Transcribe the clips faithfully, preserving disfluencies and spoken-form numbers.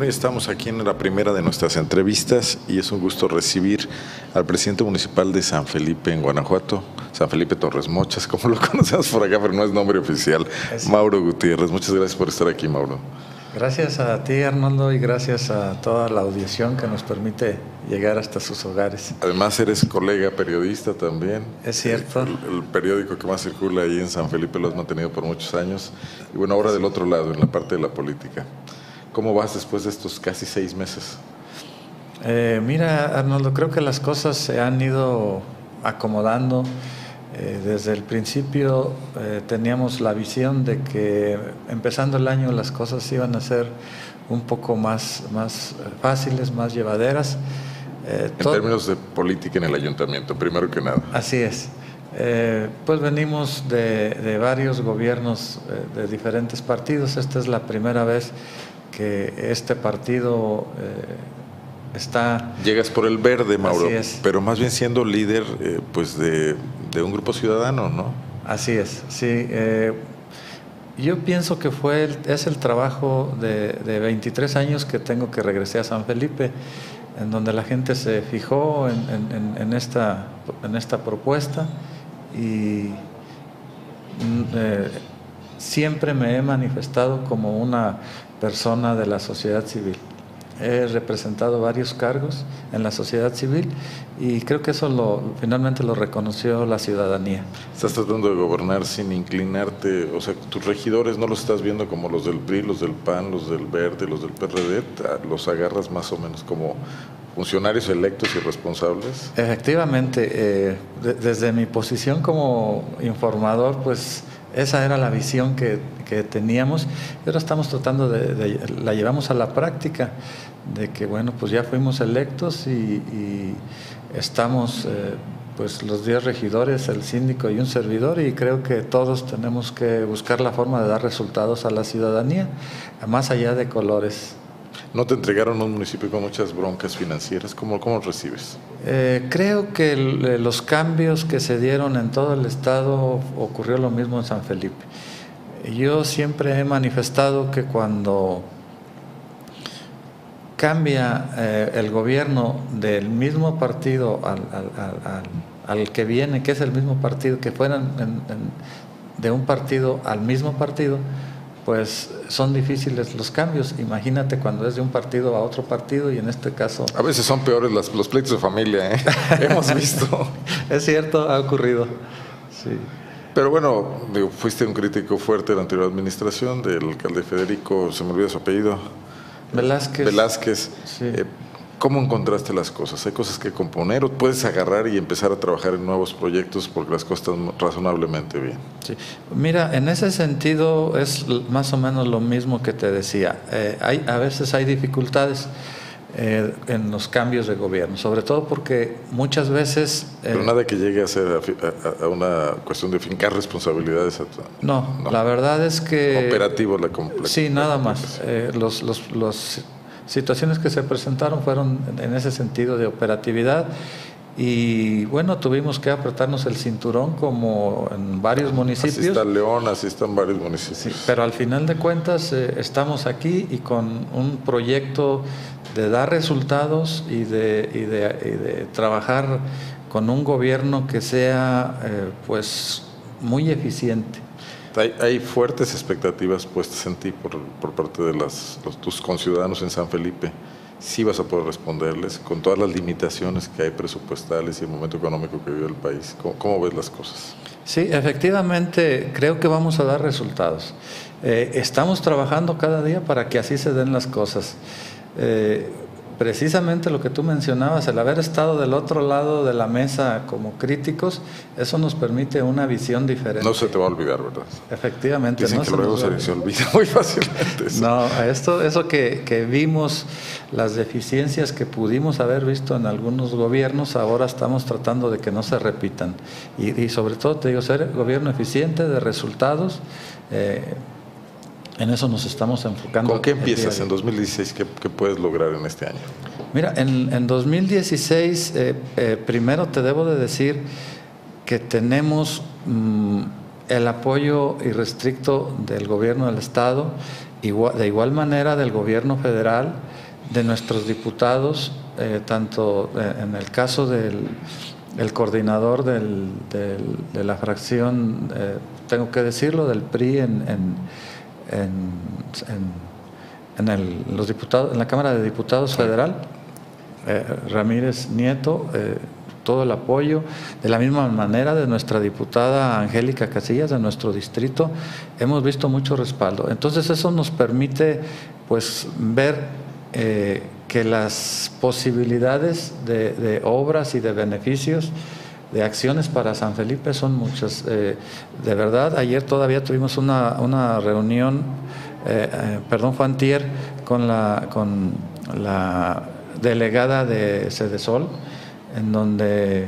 Bueno, ya estamos aquí en la primera de nuestras entrevistas y es un gusto recibir al presidente municipal de San Felipe, en Guanajuato, San Felipe Torres Mochas, como lo conocemos por acá, pero no es nombre oficial, es... Mauro Gutiérrez. Muchas gracias por estar aquí, Mauro. Gracias a ti, Arnoldo, y gracias a toda la audición que nos permite llegar hasta sus hogares. Además, eres colega periodista también. Es cierto. El, el periódico que más circula ahí en San Felipe lo has mantenido por muchos años. Y bueno, ahora del otro lado, en la parte de la política. ¿Cómo vas después de estos casi seis meses? Eh, mira, Arnoldo, creo que las cosas se han ido acomodando. Eh, desde el principio eh, teníamos la visión de que empezando el año las cosas iban a ser un poco más, más fáciles, más llevaderas. Eh, en términos de política en el ayuntamiento, primero que nada. Así es. Eh, pues venimos de, de varios gobiernos eh, de diferentes partidos. Esta es la primera vez que este partido eh, está... Llegas por el verde, Mauro, Así es. Pero más bien siendo líder eh, pues de, de un grupo ciudadano, ¿no? Así es, sí. Eh, yo pienso que fue el, es el trabajo de, de veintitrés años que tengo que regresé a San Felipe, en donde la gente se fijó en, en, en, esta, en esta propuesta y eh, siempre me he manifestado como una persona de la sociedad civil. He representado varios cargos en la sociedad civil y creo que eso lo, finalmente lo reconoció la ciudadanía. Estás tratando de gobernar sin inclinarte, o sea, tus regidores no los estás viendo como los del P R I, los del P A N, los del Verde, los del P R D, los agarras más o menos como funcionarios electos y responsables. Efectivamente, eh, de, desde mi posición como informador, pues esa era la visión que, que teníamos y ahora estamos tratando de, de, la llevamos a la práctica, de que bueno, pues ya fuimos electos y, y estamos eh, pues los diez regidores, el síndico y un servidor, y creo que todos tenemos que buscar la forma de dar resultados a la ciudadanía, más allá de colores. ¿No te entregaron un municipio con muchas broncas financieras? ¿Cómo, cómo recibes? Eh, creo que el, los cambios que se dieron en todo el estado ocurrió lo mismo en San Felipe. Yo siempre he manifestado que cuando cambia eh, el gobierno del mismo partido al, al, al, al que viene, que es el mismo partido, que fueran en, en, de un partido al mismo partido, pues son difíciles los cambios. Imagínate cuando es de un partido a otro partido y en este caso... A veces son peores las, los pleitos de familia, ¿eh? Hemos visto. Es cierto, ha ocurrido. Sí. Pero bueno, digo, fuiste un crítico fuerte de la anterior administración, del alcalde Federico, se me olvida su apellido. Velázquez. Velázquez. Sí. Eh, ¿Cómo encontraste las cosas? ¿Hay cosas que componer o puedes agarrar y empezar a trabajar en nuevos proyectos porque las cosas están razonablemente bien? Sí. Mira, en ese sentido es más o menos lo mismo que te decía. Eh, hay, a veces hay dificultades eh, en los cambios de gobierno, sobre todo porque muchas veces... Eh, Pero nada que llegue a ser a, a, a una cuestión de fincar responsabilidades. A, no, no, la verdad es que... Operativo la compleja. Sí, nada más. Eh, los... los, los situaciones que se presentaron fueron en ese sentido de operatividad y bueno, tuvimos que apretarnos el cinturón como en varios municipios. Así está León, así están varios municipios. Sí, pero al final de cuentas eh, estamos aquí y con un proyecto de dar resultados y de, y de, y de trabajar con un gobierno que sea eh, pues muy eficiente. Hay, hay fuertes expectativas puestas en ti por, por parte de las, los, tus conciudadanos en San Felipe. Sí vas a poder responderles con todas las limitaciones que hay presupuestales y el momento económico que vive el país. ¿Cómo, cómo ves las cosas? Sí, efectivamente, creo que vamos a dar resultados. Eh, estamos trabajando cada día para que así se den las cosas. Eh, Precisamente lo que tú mencionabas, el haber estado del otro lado de la mesa como críticos, eso nos permite una visión diferente. No se te va a olvidar, ¿verdad? Efectivamente. Dicen no que se luego se, se olvida muy fácilmente eso. No, esto, eso que, que vimos, las deficiencias que pudimos haber visto en algunos gobiernos, ahora estamos tratando de que no se repitan. Y, y sobre todo, te digo, ser gobierno eficiente, de resultados. Eh, En eso nos estamos enfocando. ¿Con qué empiezas en dos mil dieciséis? ¿Qué, qué puedes lograr en este año? Mira, en, en dos mil dieciséis, eh, eh, primero te debo de decir que tenemos mmm, el apoyo irrestricto del gobierno del Estado igual, de igual manera del gobierno federal, de nuestros diputados, eh, tanto en el caso del el coordinador del, del, de la fracción, eh, tengo que decirlo, del P R I en, en, en, en, en, el, los diputados, en la Cámara de Diputados Federal, eh, Ramírez Nieto, eh, todo el apoyo, de la misma manera de nuestra diputada Angélica Casillas, de nuestro distrito, hemos visto mucho respaldo. Entonces eso nos permite pues ver eh, que las posibilidades de, de obras y de beneficios, de acciones para San Felipe son muchas. Eh, de verdad, ayer todavía tuvimos una, una reunión, eh, eh, perdón, fue antier, con la, con la delegada de Sedesol, en donde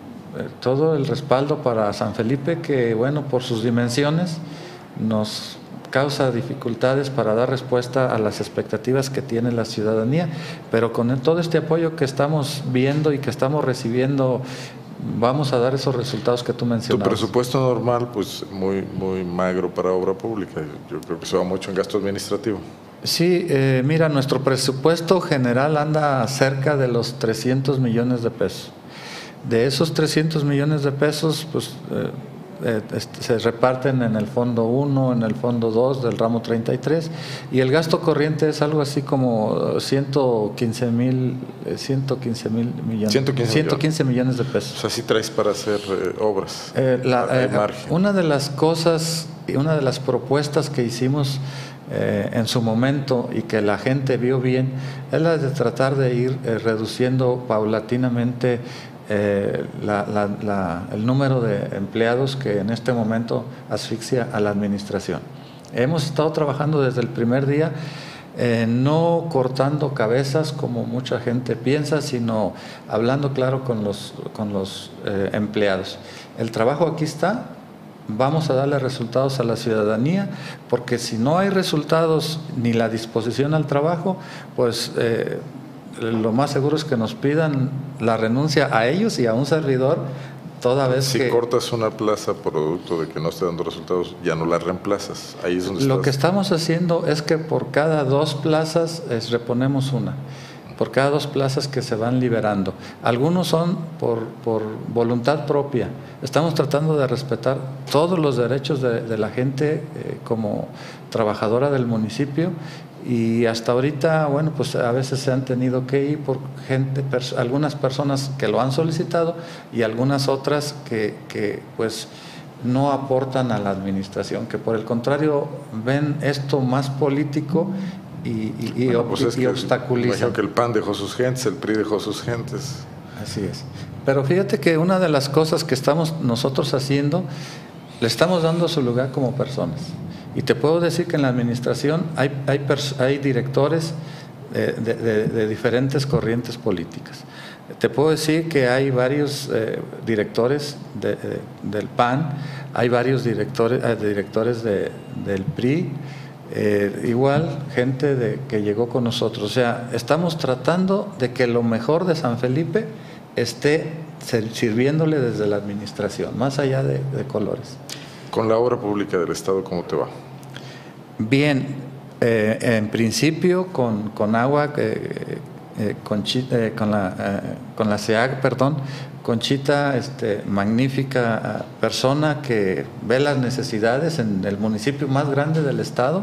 todo el respaldo para San Felipe, que bueno, por sus dimensiones nos causa dificultades para dar respuesta a las expectativas que tiene la ciudadanía, pero con todo este apoyo que estamos viendo y que estamos recibiendo, vamos a dar esos resultados que tú mencionabas. Tu presupuesto normal, pues muy, muy magro para obra pública, yo creo que se va mucho en gasto administrativo. Sí, eh, mira, nuestro presupuesto general anda cerca de los trescientos millones de pesos. De esos trescientos millones de pesos, pues eh, eh, este, se reparten en el fondo uno, en el fondo dos del ramo treinta y tres, y el gasto corriente es algo así como ciento quince mil millones. ciento quince, ciento quince millones de pesos. O sea, sí traes para hacer eh, obras. Eh, la, eh, una de las cosas y una de las propuestas que hicimos Eh, en su momento y que la gente vio bien, es la de tratar de ir eh, reduciendo paulatinamente eh, la, la, la, el número de empleados que en este momento asfixia a la administración. Hemos estado trabajando desde el primer día, eh, no cortando cabezas como mucha gente piensa, sino hablando claro con los, con los eh, empleados. El trabajo aquí está. Vamos a darle resultados a la ciudadanía, porque si no hay resultados ni la disposición al trabajo, pues eh, lo más seguro es que nos pidan la renuncia a ellos y a un servidor, toda vez si que… Si cortas una plaza producto de que no esté dando resultados, ya no la reemplazas. Ahí es donde Lo estás. que estamos haciendo es que por cada dos plazas es, reponemos una. Por cada dos plazas que se van liberando. Algunos son por, por voluntad propia. Estamos tratando de respetar todos los derechos de, de la gente eh, como trabajadora del municipio, y hasta ahorita, bueno, pues a veces se han tenido que ir por gente, pers algunas personas que lo han solicitado y algunas otras que, que pues no aportan a la administración, que por el contrario ven esto más político y, y, y, bueno, pues y, es y que obstaculiza. que el P A N dejó sus gentes, el P R I dejó sus gentes. Así es. Pero fíjate que una de las cosas que estamos nosotros haciendo, le estamos dando su lugar como personas. Y te puedo decir que en la administración hay, hay, hay directores de, de, de, de diferentes corrientes políticas. Te puedo decir que hay varios eh, directores de, de, del P A N, hay varios directores, eh, directores de, del P R I, Eh, igual gente de, que llegó con nosotros. O sea, estamos tratando de que lo mejor de San Felipe esté sirviéndole desde la administración, más allá de, de colores. Con la obra pública del Estado, ¿cómo te va? Bien, eh, en principio con, con agua, eh, eh, con, eh, con, la, eh, con la C E A G, perdón, Conchita, este, magnífica persona que ve las necesidades en el municipio más grande del estado,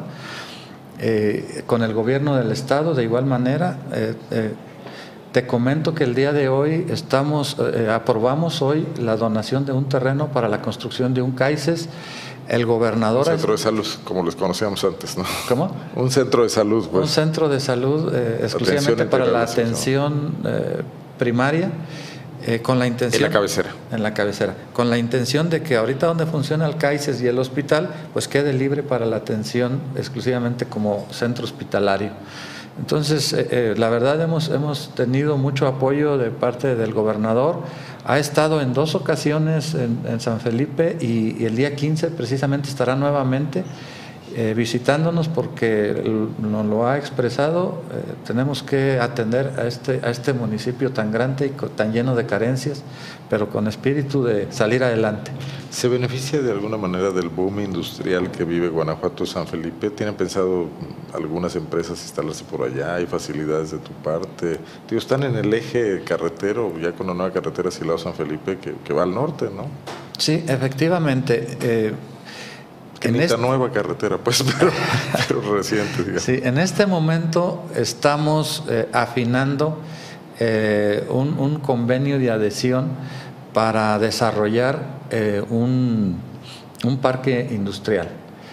eh, con el gobierno del estado de igual manera. Eh, eh, te comento que el día de hoy estamos, eh, aprobamos hoy la donación de un terreno para la construcción de un CAICES. El gobernador… Un centro de salud, como los conocíamos antes, ¿no? ¿Cómo? Un centro de salud, pues. Un centro de salud eh, exclusivamente para la atención eh, primaria. Eh, con la intención, en la cabecera. En la cabecera. Con la intención de que ahorita donde funciona el CAICES y el hospital, pues quede libre para la atención exclusivamente como centro hospitalario. Entonces, eh, eh, la verdad hemos, hemos tenido mucho apoyo de parte del gobernador. Ha estado en dos ocasiones en, en San Felipe y, y el día quince precisamente estará nuevamente. eh, visitándonos porque nos lo ha expresado. Eh, tenemos que atender a este, a este municipio tan grande y tan lleno de carencias, pero con espíritu de salir adelante. ¿Se beneficia de alguna manera del boom industrial que vive Guanajuato, San Felipe? ¿Tienen pensado algunas empresas instalarse por allá? ¿Hay facilidades de tu parte? Digo, están en el eje carretero, ya con la nueva carretera Silao-San Felipe, que, que va al norte, ¿no? Sí, efectivamente. Eh, Que en esta nueva carretera, pues, pero, pero reciente, digamos. Sí, en este momento estamos eh, afinando eh, un, un convenio de adhesión para desarrollar eh, un, un parque industrial.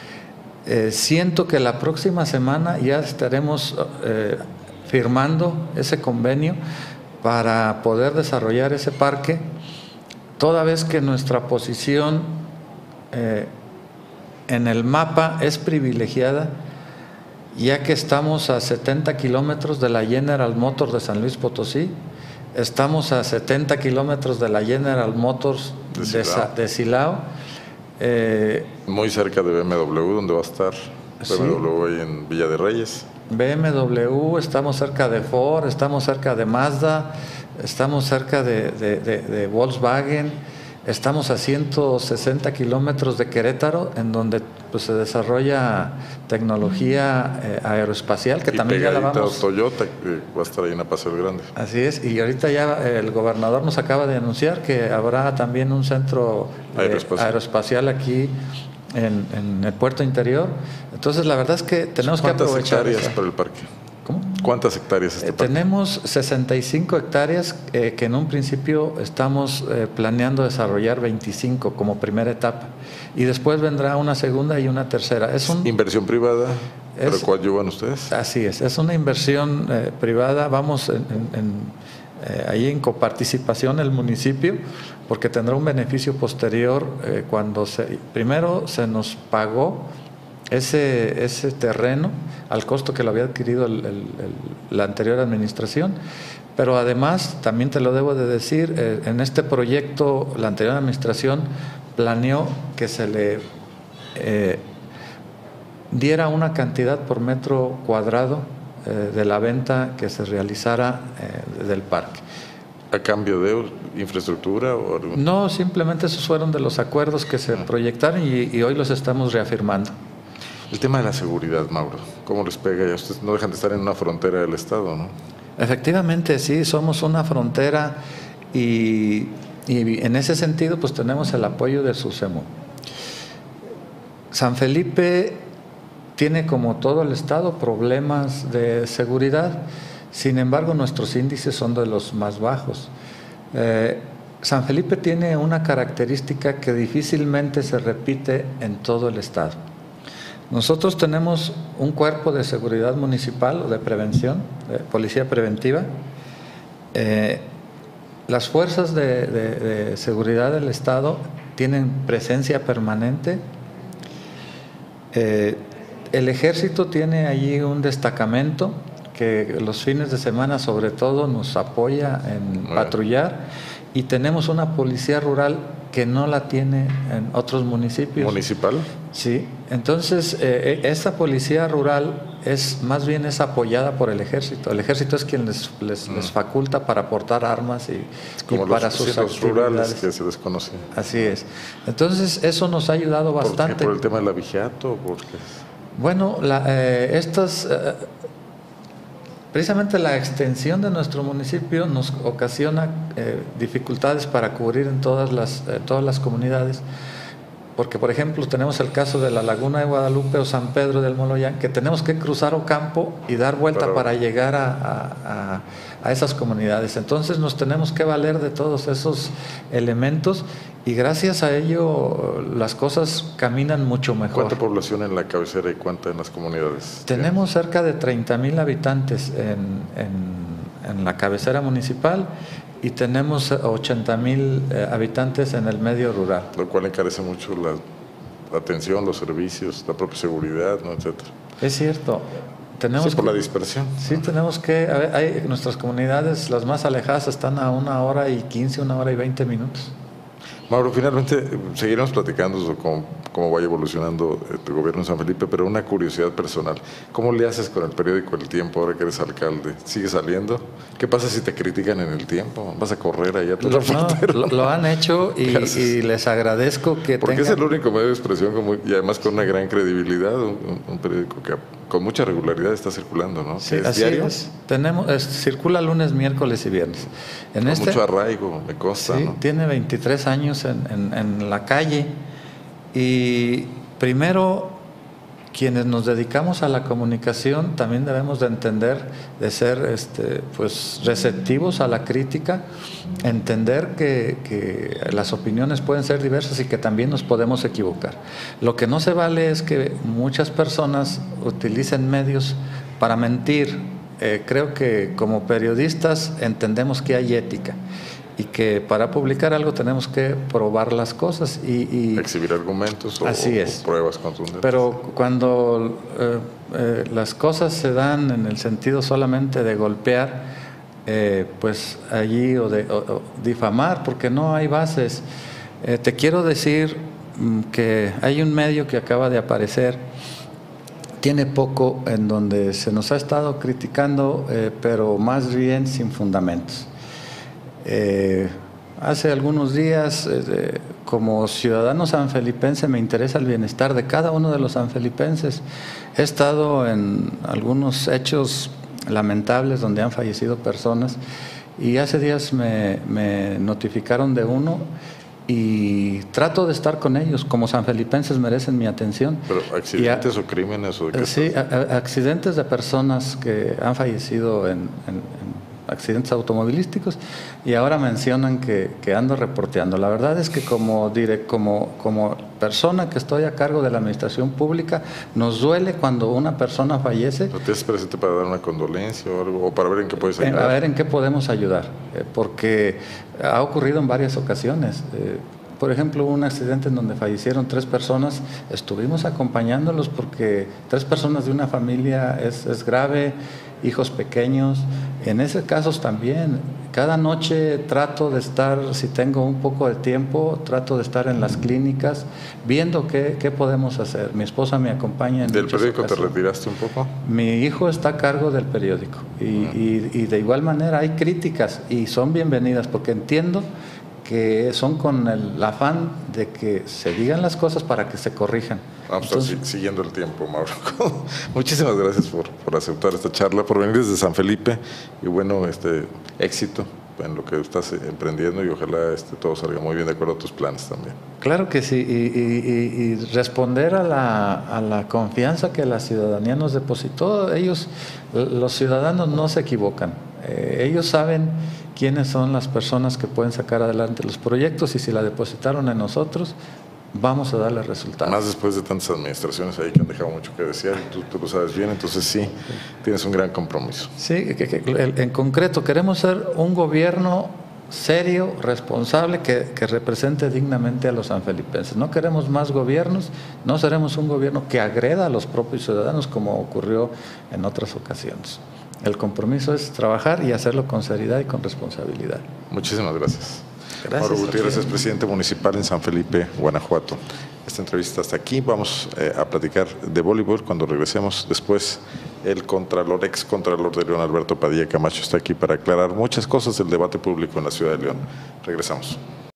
Eh, siento que la próxima semana ya estaremos eh, firmando ese convenio para poder desarrollar ese parque, toda vez que nuestra posición eh, en el mapa es privilegiada, ya que estamos a setenta kilómetros de la General Motors de San Luis Potosí, estamos a setenta kilómetros de la General Motors de Silao, de, de Silao. Eh, muy cerca de B M W, donde va a estar B M W sí, ahí en Villa de Reyes. B M W, estamos cerca de Ford, estamos cerca de Mazda, estamos cerca de, de, de, de Volkswagen. Estamos a ciento sesenta kilómetros de Querétaro, en donde pues, se desarrolla tecnología eh, aeroespacial, que y también ya la vamos... Toyota, que va a estar ahí en la Paseo Grande. Así es, y ahorita ya el gobernador nos acaba de anunciar que habrá también un centro eh, aeroespacial. aeroespacial aquí en, en el puerto interior. Entonces, la verdad es que tenemos que aprovechar... ¿Cuántas hectáreas para el parque? ¿Cómo? ¿Cuántas hectáreas este eh, parque? Tenemos sesenta y cinco hectáreas eh, que en un principio estamos eh, planeando desarrollar veinticinco como primera etapa, y después vendrá una segunda y una tercera. Es un, ¿Inversión privada? Es, ¿Pero cuál llevan ustedes? Así es, es una inversión eh, privada. Vamos en, en, en, eh, ahí en coparticipación el municipio, porque tendrá un beneficio posterior eh, cuando se, primero se nos pagó ese, ese terreno al costo que lo había adquirido el, el, el, la anterior administración, pero además, también te lo debo de decir, eh, en este proyecto la anterior administración planeó que se le eh, diera una cantidad por metro cuadrado eh, de la venta que se realizara eh, del parque. ¿A cambio de infraestructura? O algún... No, simplemente esos fueron de los acuerdos que se proyectaron y, y hoy los estamos reafirmando. El tema de la seguridad, Mauro, ¿cómo les pega? Ya ustedes no dejan de estar en una frontera del Estado, ¿no? Efectivamente, sí, somos una frontera y, y en ese sentido pues tenemos el apoyo del SUSEMO. San Felipe tiene, como todo el Estado, problemas de seguridad, sin embargo nuestros índices son de los más bajos. Eh, San Felipe tiene una característica que difícilmente se repite en todo el Estado. Nosotros tenemos un cuerpo de seguridad municipal o de prevención, de policía preventiva. Eh, las fuerzas de, de, de seguridad del Estado tienen presencia permanente. Eh, el Ejército tiene allí un destacamento que los fines de semana sobre todo nos apoya en bueno. patrullar, y tenemos una policía rural que no la tiene en otros municipios. ¿Municipal? Sí, entonces eh, esa policía rural es más bien es apoyada por el Ejército. El Ejército es quien les, les, mm. les faculta para portar armas y, como y para los, sus sí, los rurales que se desconocen. Así es. Entonces eso nos ha ayudado bastante. ¿Por qué? ¿Por el tema del abigeato? Porque... Bueno, la, eh, estas... Eh, Precisamente la extensión de nuestro municipio nos ocasiona eh, dificultades para cubrir en todas las, eh, todas las comunidades, porque por ejemplo tenemos el caso de la Laguna de Guadalupe o San Pedro del Moloyán, que tenemos que cruzar Ocampo y dar vuelta Pero... para llegar a, a, a esas comunidades. Entonces nos tenemos que valer de todos esos elementos y gracias a ello las cosas caminan mucho mejor. ¿Cuánta población en la cabecera y cuánta en las comunidades? Tenemos cerca de treinta mil habitantes en, en, en la cabecera municipal y tenemos ochenta mil eh, habitantes en el medio rural. Lo cual encarece mucho la atención, los servicios, la propia seguridad, ¿no? etcétera. Es cierto. Tenemos sí, por que, la dispersión. Sí, tenemos que... A ver, hay, nuestras comunidades, las más alejadas, están a una hora y quince, una hora y veinte minutos. Mauro, finalmente seguiremos platicando sobre cómo, cómo vaya evolucionando tu gobierno en San Felipe, pero una curiosidad personal. ¿Cómo le haces con el periódico El Tiempo ahora que eres alcalde? ¿Sigue saliendo? ¿Qué pasa si te critican en El Tiempo? ¿Vas a correr allá a tu Lo, reportero? no, lo, lo han hecho y, y les agradezco que Porque tengan... es el único medio de expresión como, y además con una gran credibilidad, un, un periódico que con mucha regularidad está circulando, ¿no? Sí, ¿Es así diario? es. Tenemos, es, circula lunes, miércoles y viernes. En Con este, mucho arraigo, me consta, sí, ¿no? tiene veintitrés años en, en, en la calle y primero quienes nos dedicamos a la comunicación también debemos de entender, de ser este, pues, receptivos a la crítica, entender que, que las opiniones pueden ser diversas y que también nos podemos equivocar. Lo que no se vale es que muchas personas utilicen medios para mentir. Eh, creo que como periodistas entendemos que hay ética y que para publicar algo tenemos que probar las cosas y, y exhibir argumentos o, así es. o pruebas contundentes. Pero cuando eh, eh, las cosas se dan en el sentido solamente de golpear, eh, pues allí o de o, o difamar, porque no hay bases. Eh, te quiero decir mm, que hay un medio que acaba de aparecer, tiene poco, en donde se nos ha estado criticando, eh, pero más bien sin fundamentos. Eh, hace algunos días, eh, como ciudadano sanfelipense, me interesa el bienestar de cada uno de los sanfelipenses. He estado en algunos hechos lamentables donde han fallecido personas y hace días me, me notificaron de uno y trato de estar con ellos. Como sanfelipenses merecen mi atención. ¿Pero accidentes a, o crímenes? O de qué sí, a, a, accidentes de personas que han fallecido en, en, en accidentes automovilísticos y ahora mencionan que, que ando reporteando. La verdad es que como, diré, como, como persona que estoy a cargo de la administración pública, nos duele cuando una persona fallece. ¿No te es presente para dar una condolencia o algo, o para ver en qué puedes ayudar? A ver en qué podemos ayudar, eh, porque ha ocurrido en varias ocasiones. Eh, Por ejemplo, un accidente en donde fallecieron tres personas, estuvimos acompañándolos porque tres personas de una familia es, es grave, hijos pequeños. En esos casos también, cada noche trato de estar, si tengo un poco de tiempo, trato de estar en las clínicas viendo qué, qué podemos hacer. Mi esposa me acompaña en ¿Del periódico ocasiones. te retiraste un poco? Mi hijo está a cargo del periódico y, y, y de igual manera hay críticas y son bienvenidas porque entiendo que son con el afán de que se digan las cosas para que se corrijan. Vamos a estar siguiendo el tiempo, Mauro. Muchísimas gracias por, por aceptar esta charla, por venir desde San Felipe y bueno, este éxito en lo que estás emprendiendo y ojalá este, todo salga muy bien de acuerdo a tus planes también. Claro que sí, y, y, y responder a la, a la confianza que la ciudadanía nos depositó. Ellos, los ciudadanos no se equivocan, eh, ellos saben quiénes son las personas que pueden sacar adelante los proyectos y si la depositaron en nosotros, vamos a darle resultados. Más después de tantas administraciones ahí que han dejado mucho que desear, tú, tú lo sabes bien, entonces sí, tienes un gran compromiso. Sí, que, que, en concreto queremos ser un gobierno serio, responsable, que, que represente dignamente a los sanfelipenses. No queremos más gobiernos, no seremos un gobierno que agreda a los propios ciudadanos como ocurrió en otras ocasiones. El compromiso es trabajar y hacerlo con seriedad y con responsabilidad. Muchísimas gracias. Gracias. Mauro Gutiérrez es presidente municipal en San Felipe, Guanajuato. Esta entrevista hasta aquí. Vamos eh, a platicar de voleibol cuando regresemos. Después, el contralor, ex contralor de León, Alberto Padilla Camacho, está aquí para aclarar muchas cosas del debate público en la ciudad de León. Regresamos.